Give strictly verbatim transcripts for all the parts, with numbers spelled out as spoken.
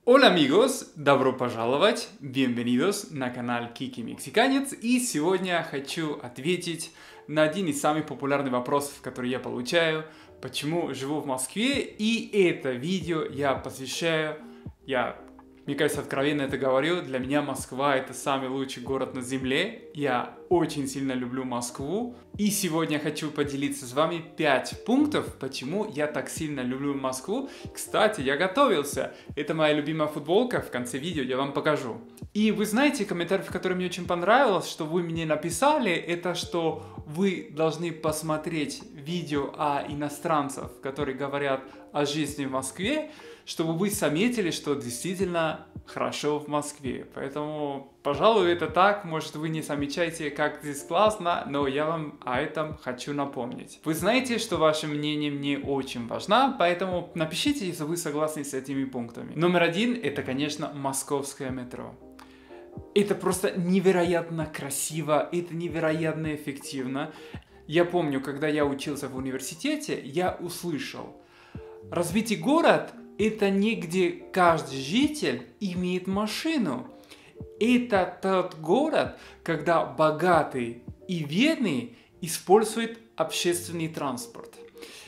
Hola amigos, добро пожаловать, bienvenidos на канал Kiki Мексиканец, и сегодня хочу ответить на один из самых популярных вопросов, которые я получаю, почему живу в Москве, и это видео я посвящаю, я, мне кажется, откровенно это говорю, для меня Москва это самый лучший город на земле, я очень сильно люблю Москву, и сегодня хочу поделиться с вами пять пунктов, почему я так сильно люблю Москву. Кстати, я готовился, это моя любимая футболка, в конце видео я вам покажу. И вы знаете, комментарий, который мне очень понравилось, что вы мне написали, это что вы должны посмотреть видео о иностранцах, которые говорят о жизни в Москве, чтобы вы заметили, что действительно хорошо в Москве. Поэтому, пожалуй, это так. Может, вы не замечаете, как здесь классно, но я вам о этом хочу напомнить. Вы знаете, что ваше мнение мне очень важно, поэтому напишите, если вы согласны с этими пунктами. Номер один – это, конечно, московское метро. Это просто невероятно красиво, это невероятно эффективно. Я помню, когда я учился в университете, я услышал: развитый город – это не где каждый житель имеет машину. Это тот город, когда богатые и бедные используют общественный транспорт.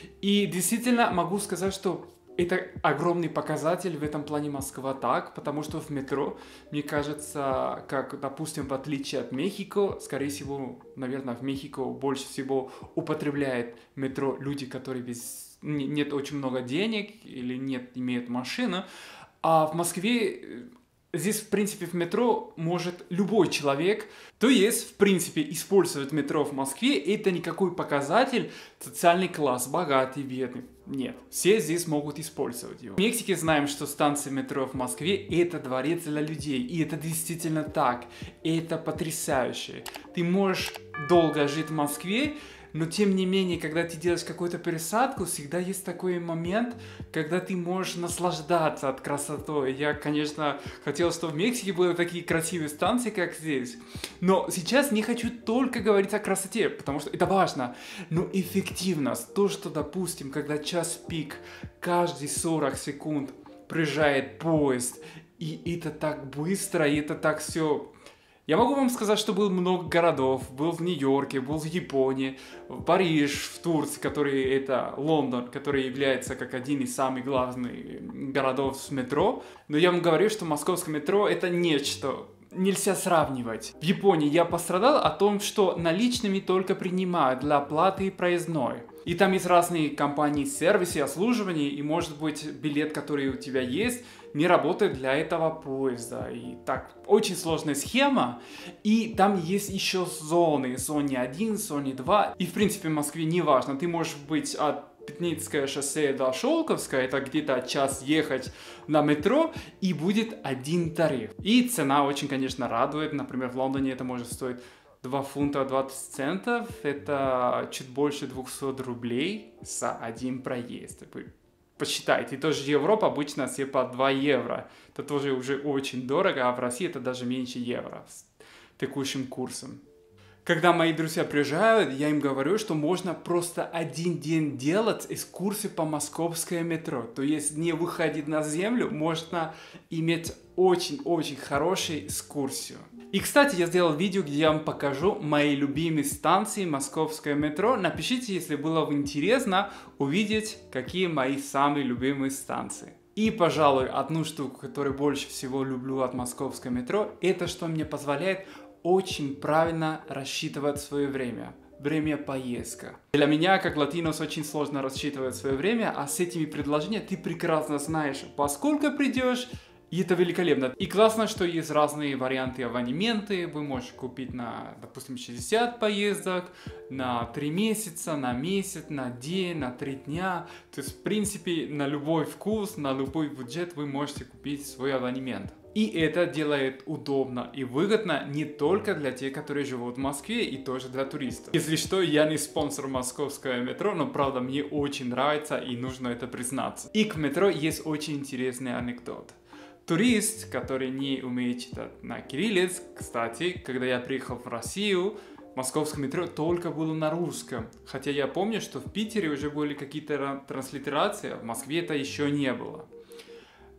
И действительно могу сказать, что это огромный показатель в этом плане Москва так, потому что в метро, мне кажется, как, допустим, в отличие от Мехико, скорее всего, наверное, в Мехико больше всего употребляет метро люди, которые без нет очень много денег или нет имеют машину, а в Москве здесь, в принципе, в метро может любой человек. То есть, в принципе, использовать метро в Москве – это никакой показатель социальный класс, богатый, бедный. Нет, все здесь могут использовать его. В Мексике знаем, что станция метро в Москве – это дворец для людей. И это действительно так. И это потрясающе. Ты можешь долго жить в Москве, но тем не менее, когда ты делаешь какую-то пересадку, всегда есть такой момент, когда ты можешь наслаждаться от красоты. Я, конечно, хотел, чтобы в Мексике были такие красивые станции, как здесь. Но сейчас не хочу только говорить о красоте, потому что это важно. Но эффективность, то, что, допустим, когда час пик, каждые сорок секунд приезжает поезд, и это так быстро, и это так все... Я могу вам сказать, что был много городов, был в Нью-Йорке, был в Японии, в Париж, в Турции, который это Лондон, который является как один из самых главных городов с метро. Но я вам говорю, что московское метро это нечто. Нельзя сравнивать. В Японии я пострадал о том, что наличными только принимают для оплаты и проездной. И там есть разные компании сервисы, обслуживания, и может быть билет, который у тебя есть, не работает для этого поезда. И так, очень сложная схема. И там есть еще зоны, зоне один, зоне два. И в принципе в Москве не важно, ты можешь быть от Пятницкое шоссе до Шелковское, это где-то час ехать на метро, и будет один тариф. И цена очень, конечно, радует. Например, в Лондоне это может стоить два фунта двадцать центов, это чуть больше двухсот рублей за один проезд. Вы посчитайте, и тоже Европа обычно все по два евро. Это тоже уже очень дорого, а в России это даже меньше евро с текущим курсом. Когда мои друзья приезжают, я им говорю, что можно просто один день делать экскурсии по московскому метро. То есть не выходить на землю, можно иметь очень-очень хорошую экскурсию. И, кстати, я сделал видео, где я вам покажу мои любимые станции московского метро. Напишите, если было бы интересно увидеть, какие мои самые любимые станции. И, пожалуй, одну штуку, которую больше всего люблю от московского метро, это что мне позволяет очень правильно рассчитывать свое время. Время поездка. Для меня, как латинос, очень сложно рассчитывать свое время, а с этими предложениями ты прекрасно знаешь, поскольку придешь, и это великолепно. И классно, что есть разные варианты абонементы. Вы можете купить на, допустим, шестьдесят поездок, на три месяца, на месяц, на день, на три дня. То есть, в принципе, на любой вкус, на любой бюджет вы можете купить свой абонемент. И это делает удобно и выгодно не только для тех, которые живут в Москве, и тоже для туристов. Если что, я не спонсор московского метро, но правда мне очень нравится и нужно это признаться. И к метро есть очень интересный анекдот. Турист, который не умеет читать на кириллице, кстати, когда я приехал в Россию, московское метро только было на русском. Хотя я помню, что в Питере уже были какие-то транслитерации, а в Москве это еще не было.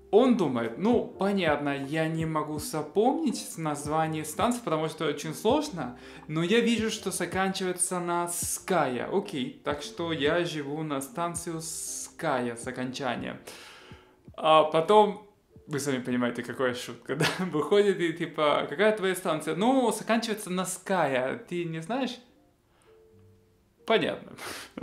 Он думает, ну, понятно, я не могу запомнить название станции, потому что очень сложно, но я вижу, что заканчивается на Ская. Окей, так что я живу на станцию Ская с окончания. А потом, вы сами понимаете, какая шутка, да? Выходит и типа, какая твоя станция? Ну, заканчивается на Ская, ты не знаешь? Понятно.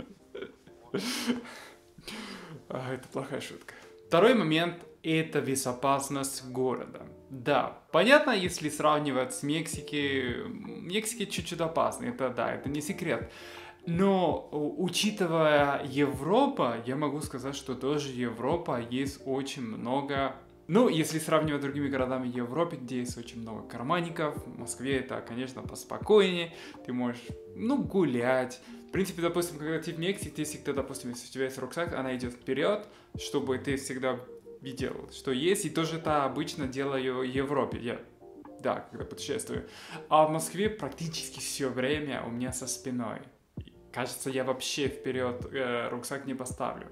Это плохая шутка. Второй момент – это безопасность города. Да, понятно, если сравнивать с Мексикой, Мексика чуть-чуть опасна, это да, это не секрет. Но учитывая Европу, я могу сказать, что тоже Европа есть очень много. Ну, если сравнивать с другими городами Европы, где есть очень много карманников, в Москве это, конечно, поспокойнее, ты можешь, ну, гулять. В принципе, допустим, когда ты в Мексике, ты всегда, допустим, если у тебя есть рюкзак, она идет вперед, чтобы ты всегда видел, что есть, и тоже это обычно делаю в Европе, я, да, когда путешествую. А в Москве практически все время у меня со спиной. Кажется, я вообще вперед э, рюкзак не поставлю.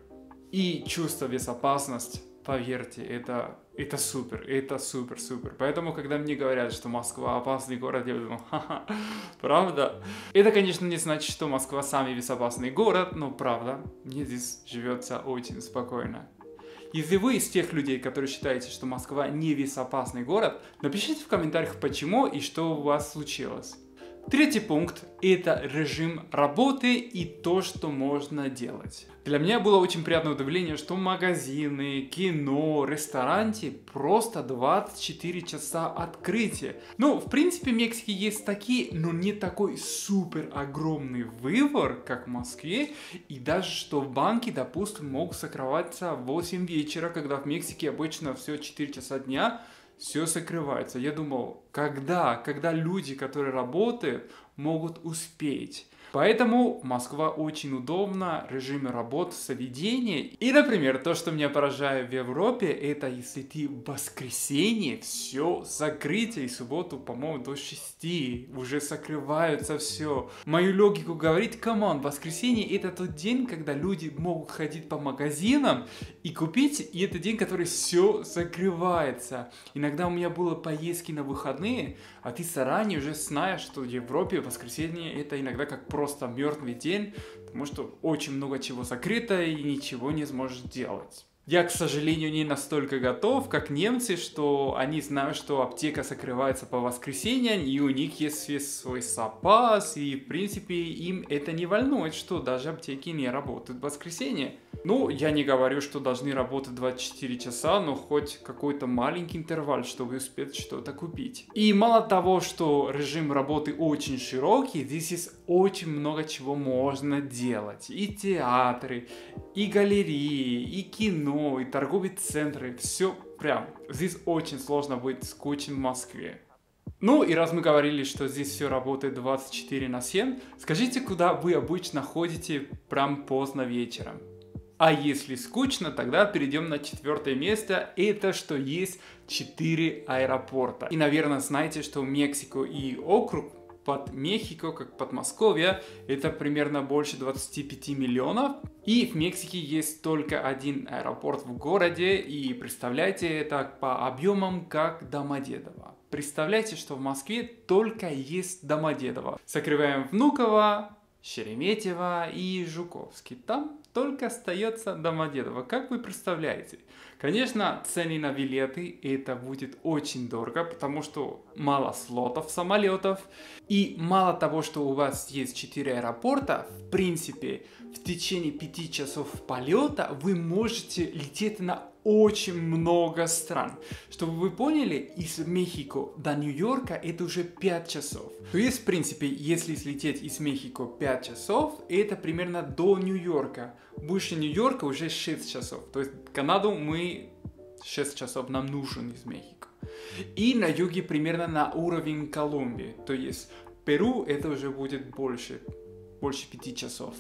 И чувство безопасности, поверьте, это, это супер, это супер-супер. Поэтому, когда мне говорят, что Москва опасный город, я думаю, ха-ха, правда? Это, конечно, не значит, что Москва самый безопасный город, но правда, мне здесь живется очень спокойно. Если вы из тех людей, которые считаете, что Москва не безопасный город, напишите в комментариях, почему и что у вас случилось. Третий пункт – это режим работы и то, что можно делать. Для меня было очень приятное удивление, что магазины, кино, рестораны просто двадцать четыре часа открытия. Ну, в принципе, в Мексике есть такие, но не такой супер огромный выбор, как в Москве. И даже что в банке, допустим, могут закрываться в восемь вечера, когда в Мексике обычно все четыре часа дня. Все закрывается. Я думал, когда, когда люди, которые работают, могут успеть. Поэтому Москва очень удобна, режимы работы, заведения. И, например, то, что меня поражает в Европе, это если ты в воскресенье, все закрытие, и субботу, по-моему, до шести уже закрываются все. Мою логику говорит, камон, воскресенье это тот день, когда люди могут ходить по магазинам и купить, и это день, который все закрывается. Иногда у меня было поездки на выходные, а ты заранее уже знаешь, что в Европе воскресенье это иногда как просто мертвый день, потому что очень много чего закрыто и ничего не сможешь делать. Я, к сожалению, не настолько готов, как немцы, что они знают, что аптека закрывается по воскресеньям, и у них есть весь свой запас, и, в принципе, им это не волнует, что даже аптеки не работают в воскресенье. Ну, я не говорю, что должны работать двадцать четыре часа, но хоть какой-то маленький интервал, чтобы успеть что-то купить. И мало того, что режим работы очень широкий, здесь есть очень много чего можно делать. И театры, и галереи, и кино, и торговые центры. Все прям. Здесь очень сложно быть скучным в Москве. Ну и раз мы говорили, что здесь все работает двадцать четыре на семь, скажите, куда вы обычно ходите прям поздно вечером? А если скучно, тогда перейдем на четвертое место. Это что есть четыре аэропорта. И, наверное, знаете, что Мексику и округ под Мехико, как Подмосковье, это примерно больше двадцати пяти миллионов. И в Мексике есть только один аэропорт в городе. И представляете, это по объемам как Домодедово. Представляете, что в Москве только есть Домодедово. Закрываем Внуково, Шереметьево и Жуковский. Там только остается Домодедово. Как вы представляете? Конечно, цены на билеты это будет очень дорого, потому что мало слотов самолетов. И мало того, что у вас есть четыре аэропорта, в принципе, в течение пяти часов полета вы можете лететь на очень много стран. Чтобы вы поняли, из Мехико до Нью-Йорка это уже пять часов. То есть, в принципе, если слететь из Мехико пять часов, это примерно до Нью-Йорка. Выше Нью-Йорка уже шесть часов. То есть, Канаду мы шесть часов нам нужен из Мехико. И на юге примерно на уровень Колумбии. То есть, Перу это уже будет больше, больше пяти часов.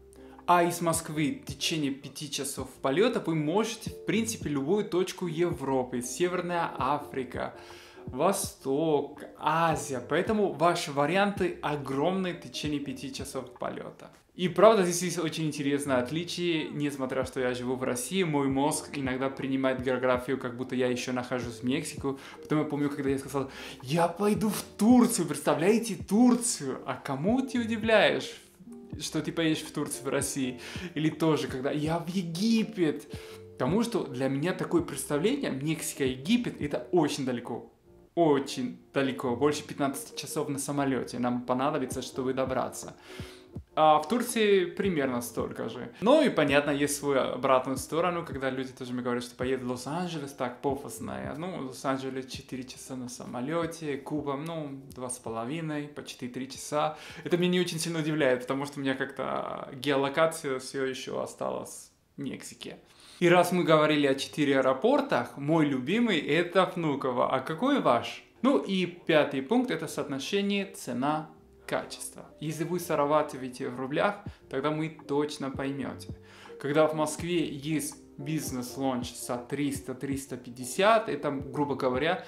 А из Москвы в течение пяти часов полета вы можете, в принципе, любую точку Европы, Северная Африка, Восток, Азия. Поэтому ваши варианты огромные в течение пяти часов полета. И правда, здесь есть очень интересное отличие. Несмотря что я живу в России, мой мозг иногда принимает географию, как будто я еще нахожусь в Мексике. Потом я помню, когда я сказал, я пойду в Турцию, представляете, Турцию. А кому ты удивляешь, что ты поедешь в Турцию, в России? Или тоже, когда я в Египет. Потому что для меня такое представление, Мексика, Египет, это очень далеко. Очень далеко. Больше пятнадцати часов на самолете нам понадобится, чтобы добраться. А в Турции примерно столько же. Ну и понятно, есть свою обратную сторону, когда люди тоже мне говорят, что поеду в Лос-Анджелес, так пафосно. Ну, в Лос-Анджелес четыре часа на самолете, Куба, ну, два с половиной, почти три часа. Это меня не очень сильно удивляет, потому что у меня как-то геолокация все еще осталась в Мексике. И раз мы говорили о четырех аэропортах, мой любимый это Внуково. А какой ваш? Ну и пятый пункт это соотношение цена качество. Если вы сравниваете в рублях, тогда мы точно поймете. Когда в Москве есть бизнес-лонч за триста — триста пятьдесят, это, грубо говоря,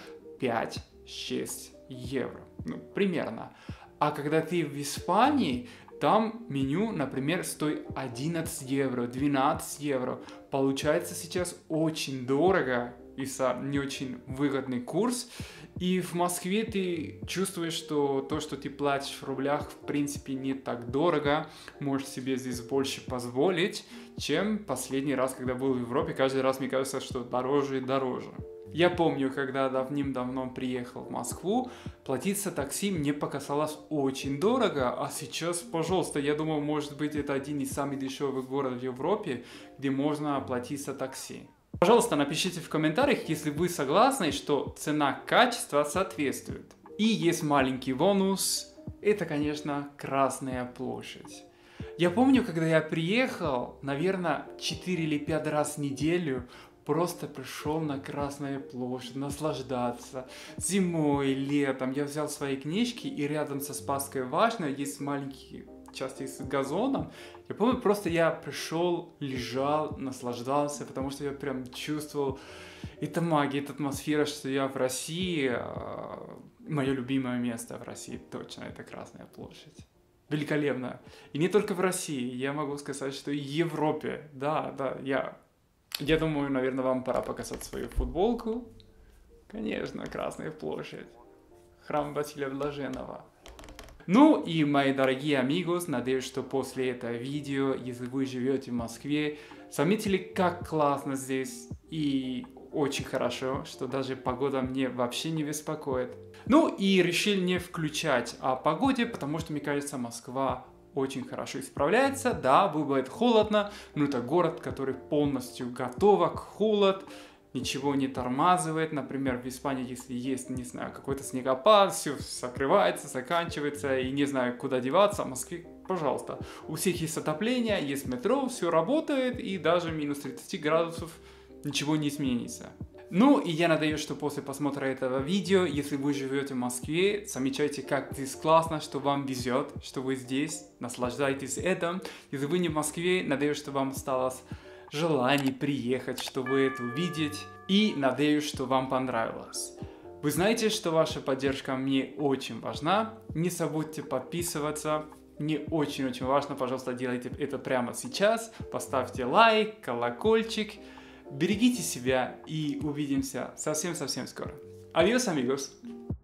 пять-шесть евро. Ну, примерно. А когда ты в Испании, там меню, например, стоит одиннадцать евро, двенадцать евро. Получается сейчас очень дорого и не очень выгодный курс. И в Москве ты чувствуешь, что то, что ты платишь в рублях, в принципе, не так дорого. Можешь себе здесь больше позволить, чем последний раз, когда был в Европе. Каждый раз мне кажется, что дороже и дороже. Я помню, когда давным-давно приехал в Москву, платить за такси мне показалось очень дорого, а сейчас, пожалуйста, я думаю, может быть, это один из самых дешевых городов в Европе, где можно платить за такси. Пожалуйста, напишите в комментариях, если вы согласны, что цена-качество соответствует. И есть маленький бонус, это, конечно, Красная площадь. Я помню, когда я приехал, наверное, четыре или пять раз в неделю, просто пришел на Красную площадь, наслаждаться. Зимой, летом я взял свои книжки, и рядом со Спасской башней есть маленький часть с газоном. Я помню, просто я пришел, лежал, наслаждался, потому что я прям чувствовал, это магия, эта атмосфера, что я в России, мое любимое место в России точно, это Красная площадь. Великолепно. И не только в России, я могу сказать, что и в Европе. Да, да, я, я думаю, наверное, вам пора показать свою футболку. Конечно, Красная площадь. Храм Василия Блаженного. Ну и, мои дорогие амигос, надеюсь, что после этого видео, если вы живете в Москве, заметили, как классно здесь и очень хорошо, что даже погода мне вообще не беспокоит. Ну и решил не включать о погоде, потому что, мне кажется, Москва очень хорошо справляется. Да, бывает холодно, но это город, который полностью готов к холоду. Ничего не тормозывает. Например, в Испании, если есть, не знаю, какой-то снегопад, все закрывается, заканчивается, и не знаю, куда деваться. В Москве, пожалуйста, у всех есть отопление, есть метро, все работает, и даже минус тридцать градусов ничего не изменится. Ну, и я надеюсь, что после просмотра этого видео, если вы живете в Москве, замечайте, как здесь классно, что вам везет, что вы здесь, наслаждайтесь этим. Если вы не в Москве, надеюсь, что вам осталось желание приехать, чтобы это увидеть, и надеюсь, что вам понравилось. Вы знаете, что ваша поддержка мне очень важна. Не забудьте подписываться. Мне очень-очень важно, пожалуйста, делайте это прямо сейчас. Поставьте лайк, колокольчик. Берегите себя и увидимся совсем-совсем скоро. Adiós, amigos.